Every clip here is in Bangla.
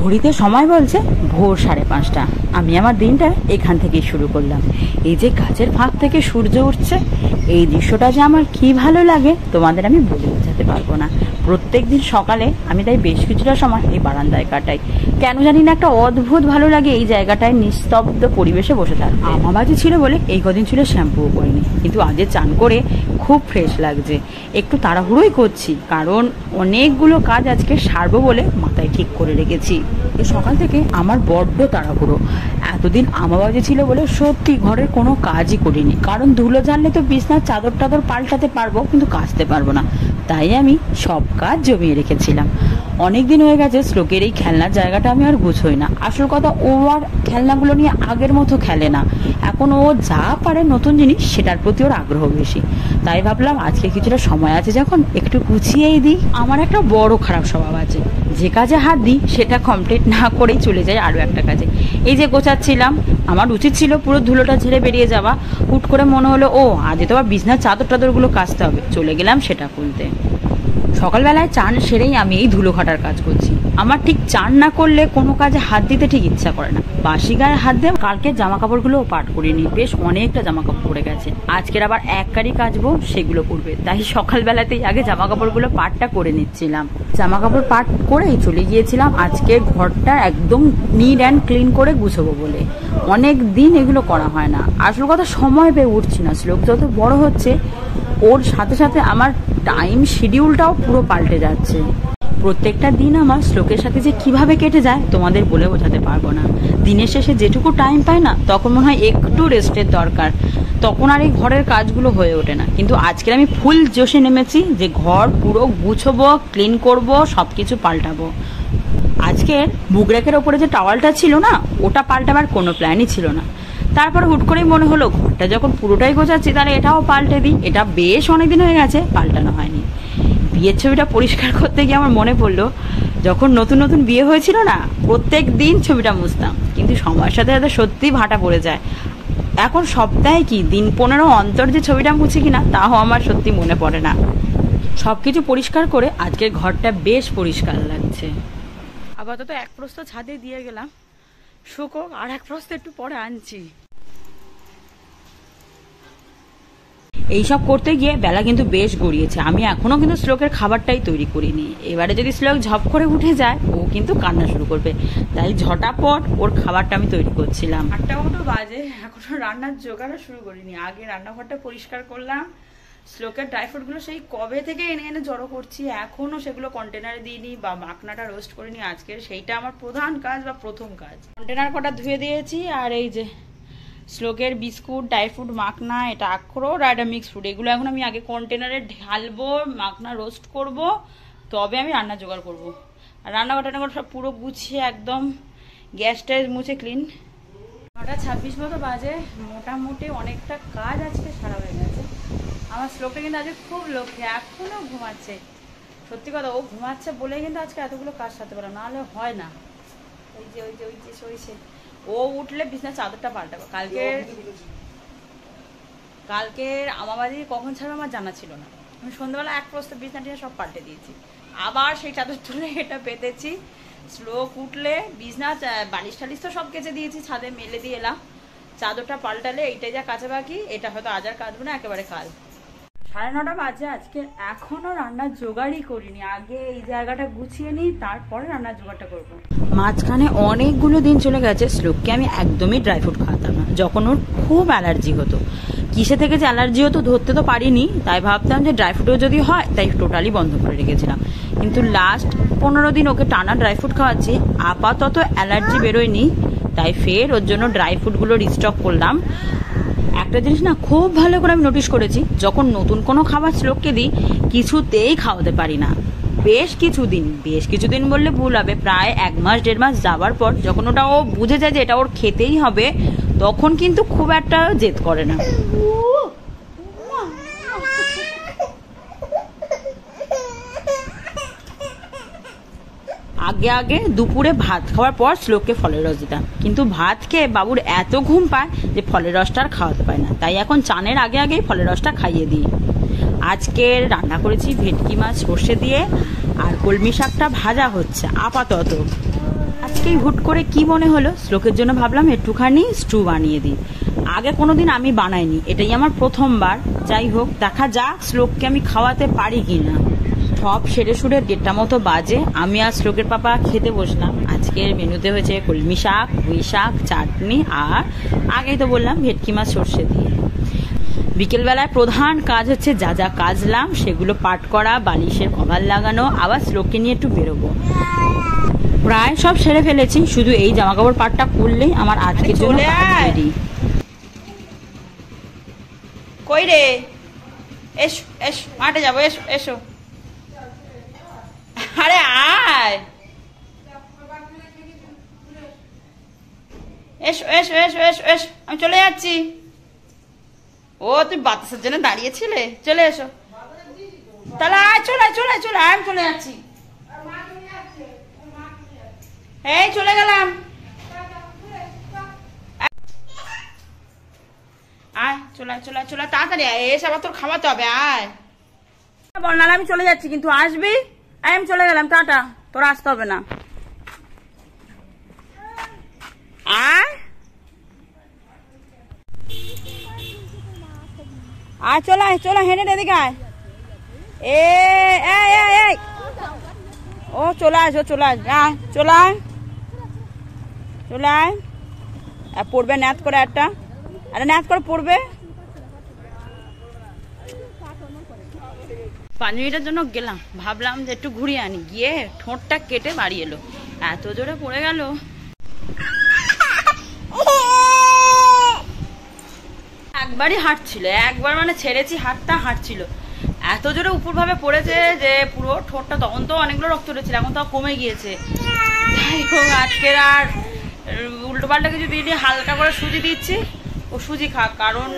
ঘড়িতে সময় বলছে ভোর 5:30। আমি আমার দিনটা এখান থেকেই শুরু করলাম। এই যে গাছের ফাঁক থেকে সূর্য উঠছে, এই দৃশ্যটা যে আমার কি ভালো লাগে তোমাদের আমি বলে বোঝাতে পারবো না। প্রত্যেক দিন সকালে আমি তাই বেশ কিছুটা সময় এই বারান্দায় কাটাই। কেন জানি না একটা অদ্ভুত ভালো লাগে এই জায়গাটায় নিস্তব্ধ পরিবেশে বসে থাকতে। আমাবাজি ছিল বলে এই কদিন ছিল শ্যাম্পুও করিনি, কিন্তু আজকে চান করে খুব ফ্রেশ লাগছে। একটু তাড়াহুড়োই করছি, কারণ অনেকগুলো কাজ আজকে সারবো বলে মাথায় ঠিক করে রেখেছি। এই সকাল থেকে আমার বড্ড তাড়াহুড়ো। এতদিন আমাবাজি ছিল বলে সত্যি ঘরের কোনো কাজই করিনি, কারণ ধুলো জানলে তো বিছনার চাদর টাদর পাল্টাতে পারবো, কিন্তু কাচতে পারবো না। তাই আমি সব কাজ জমিয়ে রেখেছিলাম। অনেকদিন হয়ে গেছে শ্লোকের এই খেলনার জায়গাটা আমি আর গুছোই না। আসল কথা, ও আর খেলনাগুলো নিয়ে আগের মতো খেলে না। এখন ও যা পারে নতুন জিনিস, সেটার প্রতি ওর আগ্রহ বেশি। তাই ভাবলাম আজকে কিছুটা সময় আছে যখন, একটু গুছিয়েই দিই। আমার একটা বড় খারাপ স্বভাব আছে, যে কাজে হাত দিই সেটা কমপ্লিট না করেই চলে যায় আরও একটা কাজে। এই যে গোছাচ্ছিলাম, আমার উচিত ছিল পুরো ধুলোটা ঝেড়ে বেরিয়ে যাওয়া। হুট করে মনে হলো আজ তো আবার বিছনার চাদর টাদরগুলো কাচতে হবে, চলে গেলাম সেটা খুলতে। সকালবেলায় চান সেরেই আমি এই ধুলো ঘাটার কাজ করছি। আমার ঠিক চান না করলে কোনো কাজে হাত দিতে ঠিক ইচ্ছা করে না। বাসি গায়ে হাত দিয়ে কালকে জামা কাপড়গুলোও পাট করিনি, বেশ অনেকটা জামা কাপড় পড়ে গেছে। আজকের আবার এক কারি কাচবো, সেগুলো করবে। তাই সকালবেলাতেই আগে জামা কাপড়গুলো পাটটা করে নিচ্ছিলাম। জামা কাপড় পাট করেই চলে গিয়েছিলাম আজকে ঘরটা একদম নিট অ্যান্ড ক্লিন করে গুছবো বলে। অনেক দিন এগুলো করা হয় না। আসল কথা, সময় পেয়ে উঠছি না। শ্লোক যত বড় হচ্ছে, ওর সাথে সাথে আমার টাইম শিডিউলটাও পুরো পাল্টে যাচ্ছে। প্রত্যেকটা দিন আমার শ্লোকের সাথে যে কিভাবে কেটে যায় তোমাদের বলে বোঝাতে পারবো না। দিনের শেষে যেটুকু টাইম পাই না, তখন মনে হয় একটু রেস্টের দরকার। তখন আর এই ঘরের কাজগুলো হয়ে ওঠে না। কিন্তু আজকের আমি ফুল জোশে নেমেছি যে ঘর পুরো গুছবো, ক্লিন করব, সবকিছু পাল্টাবো। আজকের বুক র্যাকের ওপরে যে টাওয়ালটা ছিল না, ওটা পাল্টাবার কোনো প্ল্যানই ছিল না। তারপর হুট করেই মনে হলো ঘরটা যখন পুরোটাই গোছাচ্ছি, তাহলে এটাও পাল্টে দিই। এটা বেশ অনেকদিন হয়ে গেছে পাল্টানো হয়নি। বিয়ের ছবিটা পরিষ্কার করতে গিয়ে আমার মনে পড়লো, যখন নতুন নতুন বিয়ে হয়েছিল না, প্রত্যেক দিন ছবিটা মুছতাম, কিন্তু সময়ের সাথে সাথে সত্যি ভাটা পড়ে যায়। এখন সপ্তাহে কি দিন 15 অন্তর যে ছবিটা মুছি কিনা, তাও আমার সত্যি মনে পড়ে না। সবকিছু পরিষ্কার করে আজকের ঘরটা বেশ পরিষ্কার লাগছে। আপাতত এক প্রস্ত ছাদে দিয়ে গেলাম, শুকো, আর এক প্রস্ত একটু পরে আনছি। এইসব করতে গিয়ে বেলা কিন্তু বেশ গড়িয়েছে। আমি এখনো কিন্তু শ্লোকের খাবারটাই তৈরি করিনি। এবারে যদি শ্লোক ঝপ করে উঠে যায়, ও কিন্তু কান্না শুরু করবে। তাই ঝটাপট ওর খাবারটা আমি তৈরি করছিলাম। 8টা মতো বাজে, এখনো রান্নার জোগাড়ও শুরু করিনি। আগে রান্নাঘরটা পরিষ্কার করলাম। শ্লোকের ড্রাই ফ্রুটগুলো সেই কবে থেকে এনে এনে জড়ো করছি, এখনো সেগুলো কন্টেনারে দিইনি বা মাখনাটা রোস্ট করিনি। আজকের সেইটা আমার প্রধান কাজ বা প্রথম কাজ। কন্টেনার কটা ধুয়ে দিয়েছি। আর এই যে শ্লোকের বিস্কুট, ড্রাই ফ্রুট মাখনা, এটা আখরোট আর এটা মিক্স ফ্রুট, এগুলো এখন আমি আগে কন্টেনারে ঢালবো, মাখনা রোস্ট করব, তবে আমি রান্না জোগাড় করব। আর রান্নাঘরটা সব পুরো গুছিয়ে একদম গ্যাসটা মুছে ক্লিন। 9:26 মতো বাজে। মোটামুটি অনেকটা কাজ আজকে সারা হয়ে গেছে। আমার শ্লোকটা কিন্তু আজকে খুব লক্ষ্যে, এখনো ঘুমাচ্ছে। সত্যি কথা, ও ঘুমাচ্ছে বলে কিন্তু আজকে এতগুলো কাজ সারতে পারলাম, নাহলে হয় না। ওই যে সইছে, ও উঠলে বিছনার চাদরটা পাল্টাবো। কালকের আমাবাজি কখন ছাড়বে আমার জানা ছিল না। আমি সন্ধ্যাবেলা এক প্রস্ত বিছনাটি সব পাল্টে দিয়েছি, আবার সেই চাদর তুলে এটা পেতেছি। শ্লোক উঠলে বিছনা বালিশ টালিশ তো সব কেচে দিয়েছি, ছাদে মেলে দিয়ে এলাম। চাদরটা পাল্টালে এইটাই যা কাছে বাকি, এটা হয়তো আজ আর কাচবো না, একেবারে কাল। 9:30 বাজে আজকে, এখনো রান্নার জোগাড়ই করিনি। আগে এই জায়গাটা গুছিয়ে নিই, তারপরে রান্নার জোগাড়টা করবো। মাঝখানে অনেকগুলো দিন চলে গেছে শ্লোককে আমি একদমই ড্রাই ফ্রুট খাওয়াতাম না, যখন ওর খুব অ্যালার্জি হতো। কিসে থেকে যে অ্যালার্জি হতো ধরতে তো পারিনি, তাই ভাবতাম যে ড্রাই ফ্রুটও যদি হয়, তাই টোটালি বন্ধ করে রেখেছিলাম। কিন্তু লাস্ট 15 দিন ওকে টানা ড্রাই ফ্রুট খাওয়াচ্ছি, আপাতত অ্যালার্জি বেরোয়নি। তাই ফের ওর জন্য ড্রাই ফ্রুটগুলো রিস্টক করলাম। একটা জিনিস না খুব ভালো করে আমি নোটিস করেছি, যখন নতুন কোনো খাবার শ্লোককে দিই, কিছুতেই খাওয়াতে পারি না। বেশ কিছুদিন বললে ভুল হবে, প্রায় 1 মাস 1.5 মাস যাবার পর যখন ওটা ও বুঝে যায় যে এটা ওর খেতেই হবে, তখন কিন্তু খুব একটা জেদ করে না। আগে দুপুরে ভাত খাওয়ার পর শ্লোককে ফলের রস দিতাম, কিন্তু ভাত খেয়ে বাবুর এত ঘুম পায় যে ফলের রসটা আর খাওয়াতে পায় না। তাই এখন চানের আগেই ফলের রসটা খাইয়ে দিই। আজকে রান্না করেছি ভেটকি মাছ সর্ষে দিয়ে, আর কলমি শাকটা ভাজা হচ্ছে আপাতত। আচ্ছা, আজকেই হুট করে কি মনে হলো, শ্লোকের জন্য ভাবলাম একটুখানি স্টু বানিয়ে দিই। আগে কোনোদিন আমি বানাইনি, এটাই আমার প্রথমবার। যাই হোক, দেখা যাক শ্লোককে আমি খাওয়াতে পারি কিনা। সব সেরে সুরে 1:30 মতো বাজে, আমি আর শ্লোকের পাপা খেতে বসলাম। আজকের মেনুতে হয়েছে কলমি শাক, পুঁই শাক, চাটনি, আর আগেই তো বললাম ভেটকি মাছ সর্ষে দিয়ে। বিকেলবেলায় প্রধান কাজ হচ্ছে যা যা কাজলাম সেগুলো পাট করা, বালিশের কভার লাগানো, আবার শ্লোককে নিয়ে একটু বেরোবো। প্রায় সব সেরে ফেলেছি, শুধু এই জামাকাপড় পাটটা করলেই আমার আজকের জন্য রেডি। কই রে, এসো এসো, মাঠে যাবো, এসো এসো। আরে আয়, এসো এসো এসো এসো এসো, আমি চলে যাচ্ছি। ও তুই বাতাসের জন্য দাঁড়িয়েছিলে, চলে এসো তাহলে। আয়, চলে চলে চলে, আমি চলে যাচ্ছি। এই চলে গেলাম। আয়, চলে চলে চলে, তাড়াতাড়ি আয়, এসে আবার তোর খাওয়াতে হবে। আয় বল, নাহলে আমি চলে যাচ্ছি, কিন্তু আসবি। আমি চলে গেলাম, টাটা, তোর আসতে হবে না। আয় আয়, চলে আয়, চলে হেঁটে এদিকে আয়। এই ও চলে আস, ও চলে আস, আয় চলে আয়, চলে আয়। পড়বে ন্যাত করে একটা, আরে ন্যাত করে পড়বে। 5 মিনিটের জন্য গেলাম, ভাবলাম যে একটু ঘুরিয়ে আনি, গিয়ে ঠোঁটটা কেটে বাড়ি এলো, এত জোরে পড়ে গেল। একবারই হাঁটছিল, একবার মানে ছেড়েছি হাতটা, হাঁটছিল, এত জোরে উপর ভাবে পড়েছে যে পুরো ঠোঁটটা, তখন তো অনেকগুলো রক্ত উঠেছিল, এখন তো কমে গিয়েছে। যাই হোক, আজকের আর উল্টো পাল্টা কিছু দিয়ে হালকা করে সুজি দিচ্ছি, ও সুজি খাক, কারণ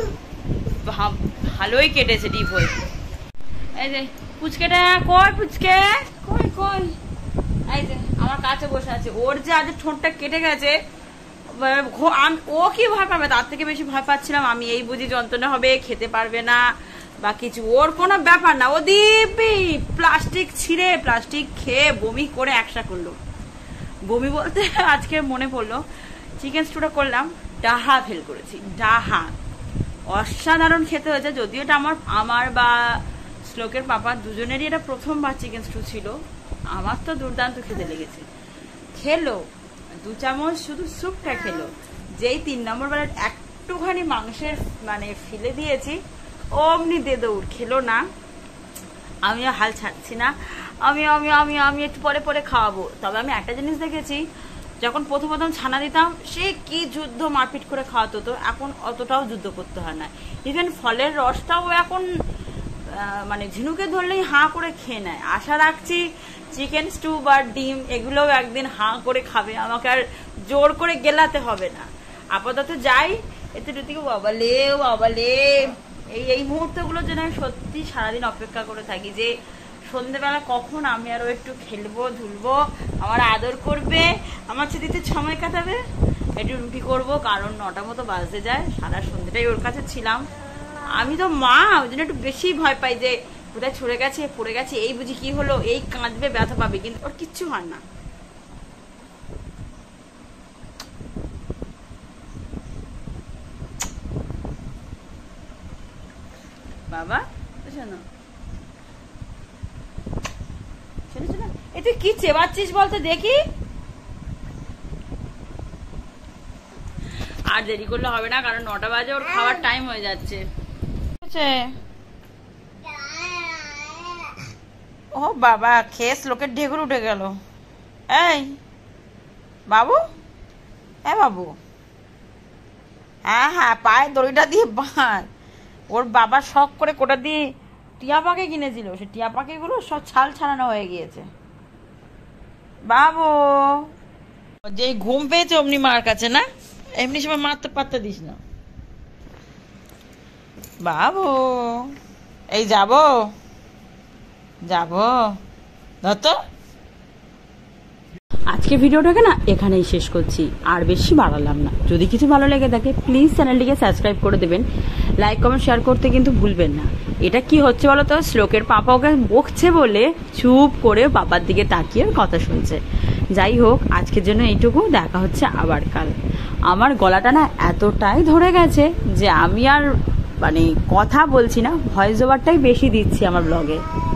ভালোই কেটেছে ডিপ হয়ে। এই যে পুচকেটা, কই পুচকে, কই কই, এই যে আমার কাছে বসে আছে। ওর যে আজ ঠোঁটটা কেটে গেছে, ও কি ভয় পাবে, তার থেকে বেশি ভয় পাচ্ছিলাম আমি। এই বুঝি যন্ত্রণা হবে, খেতে পারবে না বা কিছু, ওর কোনো ব্যাপার না। ও দিব্যি প্লাস্টিক ছিঁড়ে, প্লাস্টিক খেয়ে বমি করে একসা করলো। বমি বলতে আজকে মনে পড়লো, চিকেন স্টুটা করলাম, ডাহা ফেল করেছি, ডাহা অসাধারণ খেতে হয়েছে। যদিও এটা আমার বা শ্লোকের পাপা দুজনেরই এটা প্রথমবার চিকেন স্টু ছিল। আমার তো দুর্দান্ত খেতে লেগেছে। খেলো 2 চামচ, শুধু স্যুপটা খেলো। যেই 3 নম্বর বেলার একটুখানি মাংসের মানে ফেলে দিয়েছি, অমনি দে দৌড়, খেলো না। আমিও হাল ছাড়ছি না, আমি আমি আমি আমি একটু পরে পরে খাওয়াবো। তবে আমি একটা জিনিস দেখেছি, যখন প্রথম ছানা দিতাম, সে কি যুদ্ধ মারপিট করে খাওয়াতো, তো এখন অতটাও যুদ্ধ করতে হয় না। ইভেন ফলের রসটাও এখন মানে ঝিনুকে ধরলেই হাঁ করে খেয়ে নেয়। আশা রাখছি চিকেন স্টু বা ডিম এগুলোও একদিন হাঁ করে খাবে, আমাকে আর জোর করে গেলাতে হবে না। আপাতত যাই, এতে টুতিকে বাবালে বাবালে, এই মুহূর্তগুলোর জন্য আমি সত্যি সারাদিন অপেক্ষা করে থাকি, যে সন্ধ্যেবেলা কখন আমি আরো একটু খেলবো ধুলবো, আমার আদর করবে, আমার সাথে সময় কাটাবে, একটু রুটি করবো, কারণ 9টা মতো বাজতে যায়। সারা সন্ধ্যেটাই ওর কাছে ছিলাম। আমি তো মা, ওই জন্য একটু বেশি ভয় পাই যে কোথায় ছড়ে গেছে, পড়ে গেছে, এই বুঝি কি হলো, এই কাঁদবে, ব্যথা পাবে, কিন্তু ওর কিচ্ছু হয় না। বাবা শোনো, শোনো শোনো, এ তুই কি চেবাচ্ছিস বলতে দেখি। আর দেরি করলে হবে না, কারণ 9টা বাজে, ওর খাওয়ার টাইম হয়ে যাচ্ছে। ও বাবা, খেয়ে লোকের ঢেকুর উঠে গেল। এই বাবু, হ্যাঁ বাবু, হ্যাঁ হ্যাঁ, পায়ে দড়িটা দিয়ে বাঁধ। ওর বাবা শখ করে কোটা দিয়ে টিয়া পাখি কিনেছিল, সে টিয়া পাখিগুলো সব ছাল ছাড়ানো হয়ে গিয়েছে। বাবু, যেই ঘুম পেয়েছে অমনি মার কাছে না, এমনি সময় মারতে পারতে দিস না। বাবু, এই যাবো যাবো, ধরতো। আজকে ভিডিওটাকে না এখানেই শেষ করছি, আর বেশি বাড়ালাম না। যদি কিছু ভালো লেগে থাকে প্লিজ চ্যানেলটিকে সাবস্ক্রাইব করে দেবেন, লাইক কমেন্ট শেয়ার করতে কিন্তু ভুলবেন না। এটা কি হচ্ছে বলো তো, শ্লোকের পাপা ওকে বকছে বলে চুপ করে বাবার দিকে তাকিয়ে কথা শুনছে, যাই হোক, আজকের জন্য এইটুকু, দেখা হচ্ছে আবার কাল। আমার গলাটা না এতটাই ধরে গেছে যে আমি আর কথা বলছি না, ভয়েস ওভারটাই বেশি দিচ্ছি আমার ব্লগে।